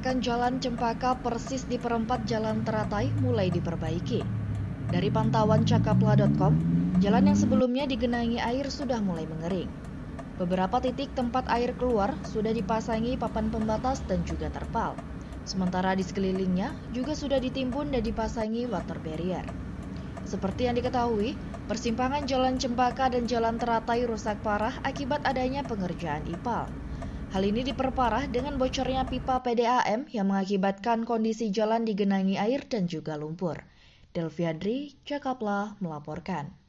Kerusakan Jalan Cempaka persis di perempat Jalan Teratai mulai diperbaiki. Dari pantauan cakapla.com, jalan yang sebelumnya digenangi air sudah mulai mengering. Beberapa titik tempat air keluar sudah dipasangi papan pembatas dan juga terpal. Sementara di sekelilingnya juga sudah ditimbun dan dipasangi water barrier. Seperti yang diketahui, persimpangan Jalan Cempaka dan Jalan Teratai rusak parah akibat adanya pengerjaan IPAL. Hal ini diperparah dengan bocornya pipa PDAM yang mengakibatkan kondisi jalan digenangi air dan juga lumpur. Delviadri, Cakapla melaporkan.